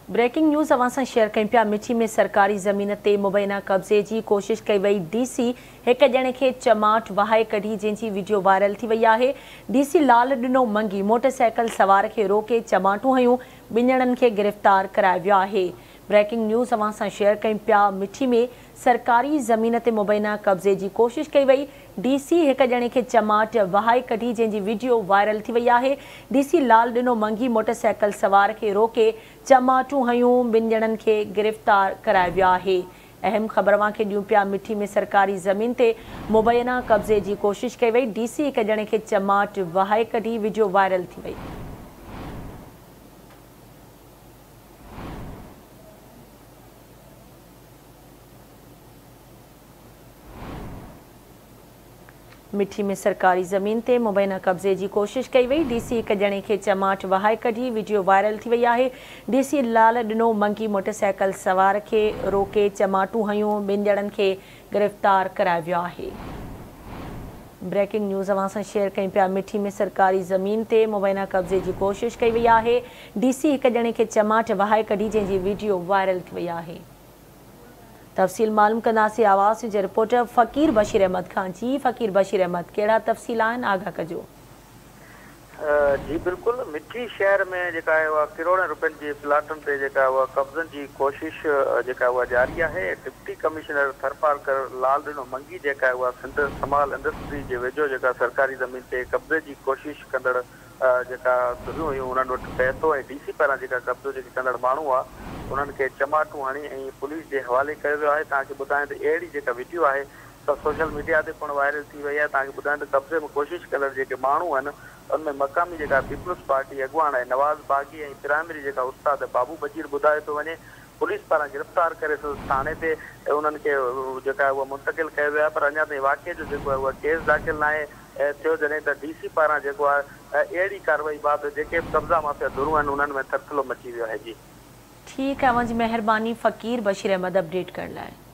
Breaking news अवां सां share कयूं पिया। मिठी में सरकारी ज़मीन ते मुबैना कब्ज़े जी कोशिश कई वई। डीसी एक ॼणे खे चमाट वहाए कढी जंहिंजी वीडियो वायरल थी वई आहे। डीसी लाल ॾिनो मंगी मोटरसाइकिल सवार खे रोके चमाटूं हयूं। ॿिनि ॼणनि खे गिरफ़्तार करायो वियो आहे। ब्रेकिंग न्यूज़ अवां सां शेयर कयूं पिया। मिठी में सरकारी ज़मीन ते मुबैना कब्ज़े जी कोशिश कई वई। डीसी एक ॼणे खे चमाट वहाए कढी जंहिंजी वीडियो वायरल थी वई आहे। डीसी लाल ॾिनो मंगी मोटरसाइकिल सवार खे रोके चमाटूं हयूं। ॿिनि ॼणनि खे गिरफ़्तार करायो वियो आहे। अहम ख़बर अवां खे ॾियूं पिया। मिठी में सरकारी ज़मीन ते मुबैना कब्ज़े जी कोशिश कई वई। डीसी एक ॼणे खे चमाट वहाए कढी वीडियो वायरल थी वई। मिठी में सरकारी ज़मीन ते मुबैना कब्ज़े जी कोशिश कई वई। डीसी एक ॼणे खे चमाट वहाए कढी वीडियो वायरल थी वई आहे। डीसी लाल ॾिनो मंगी मोटरसाइकिल सवार खे रोके चमाटूं हयूं। ॿिनि ॼणनि खे गिरफ़्तार करायो वियो आहे। ब्रेकिंग न्यूज़ अवां सां शेयर कयूं पिया। मिठी में सरकारी ज़मीन ते मुबैना कब्ज़े जी कोशिश कई वई आहे। डीसी एक ॼणे खे चमाट वहाए कढी जंहिंजी वीडियो वायरल थी वई आहे। तफ़सील मालूम कंदासीं आवाज़ जे रिपोर्टर फ़कीर बशीर अहमद खान जी। फ़कीर बशीर अहमद, कहिड़ा तफ़सील आहिनि, आगाह कजो। जी बिल्कुल, मिठी शहर में जेका है वह करोड़ों रुपयनि जी प्लाटनि ते जेका वह कब्ज़नि जी कोशिश जेका वह जारी है। डिप्टी कमिश्नर थरपारकर लाल ॾिनो मंगी जेका है वह सिंध समाल इंडस्ट्री जे वेझो जेका सरकारी ज़मीन ते कब्ज़े जी कोशिश कंदड़ जेका तुरियूं हुयूं उन्हनि वटि पैसो ऐं डीसी पारां जेका कब्ज़ो जेके कंदड़ माण्हू आहे उन्हनि खे चमाटूं हणी ऐं पुलिस जे हवाले कयो वियो आहे। तव्हांखे ॿुधायां त अहिड़ी जेका वीडियो आहे त सोशल मीडिया ते पिणु वायरल थी वई आहे। तव्हांखे ॿुधायां त कब्ज़े में कोशिश कंदड़ जेके माण्हू आहिनि उनमें मक़ामी जेका पीपल्स पार्टी अॻुवान आहे नवाज़ बागी ऐं प्राइमरी जेका उस्ताद बाबू बजीर ॿुधायो थो वञे। पुलिस पारां गिरफ़्तार करे थाने ते उन्हनि खे जेका आहे उहा मुंतक़िल कयो वियो आहे। पर अञा ताईं वाक़े जो जेको आहे उहा केस दाख़िल न आहे थियो, जॾहिं त डीसी पारां जेको आहे अहिड़ी कार्रवाई बाबति जेके बि कब्ज़ा माफ़िया धुरूं आहिनि उन्हनि में थरथलो मची वियो आहे। जी ठीकु आहे, अवांजी महिरबानी फ़कीर बशीर अहमद अपडेट करण लाइ।